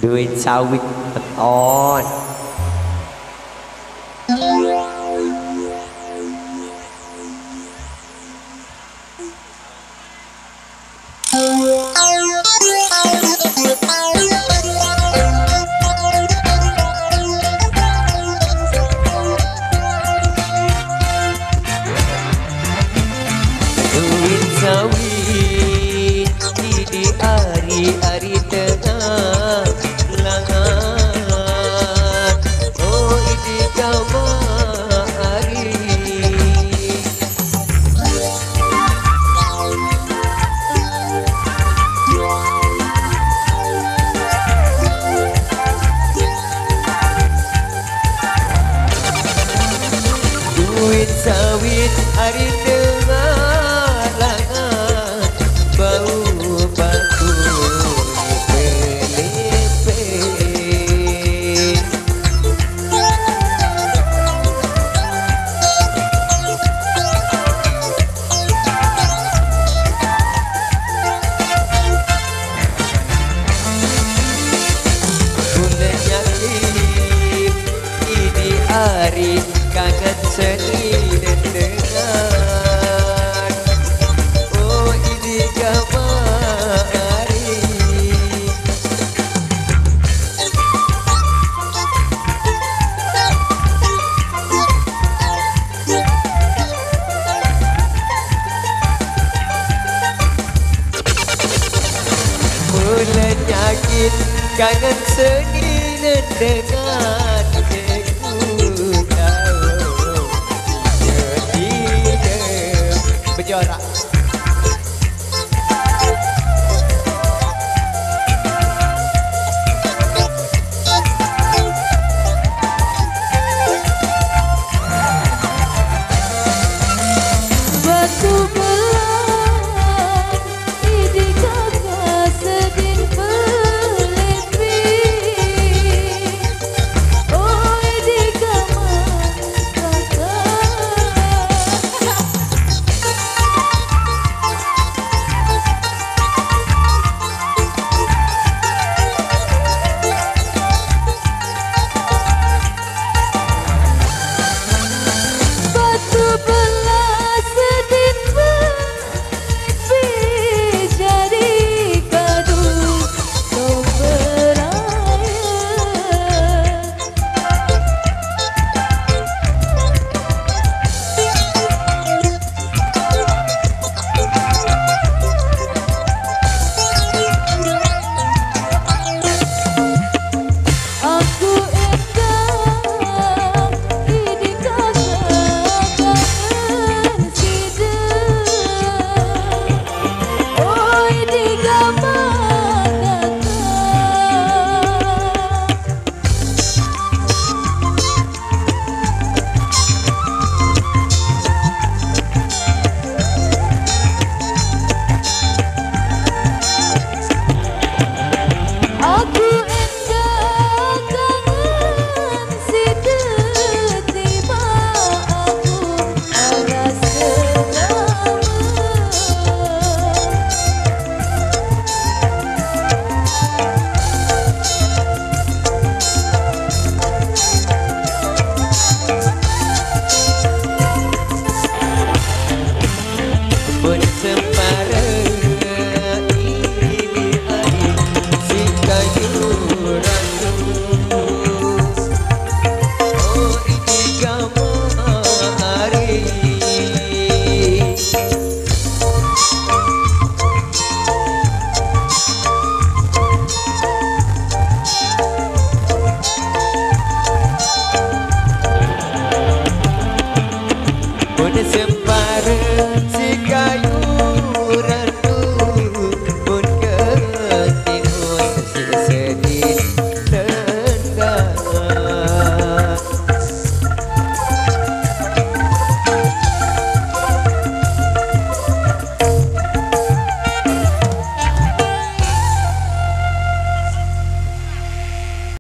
duit sawit beton. Duit sawit di hari-hari tengah langat. Oh ini kamari. Duit sawit hari tengah langat, bau batu pelepeh. Bulan yakin ini hari kangen seni dan dengar. Oh ini kamari. Bulan yakin kangen seni dan dengar. Berjarak batu belah ini kakak sedih pelepih. Oh ini kamar kakak. Batu belah sedih pelepih, jadi kadu kau beraya. Aku engkau ini kakak kangen sidang. Oh ini gambar kakak. Aku engkau kangen sidang, tiba aku alas selama. bersempara ini hari si kayu rangus. Oh ini kamari. Bersempara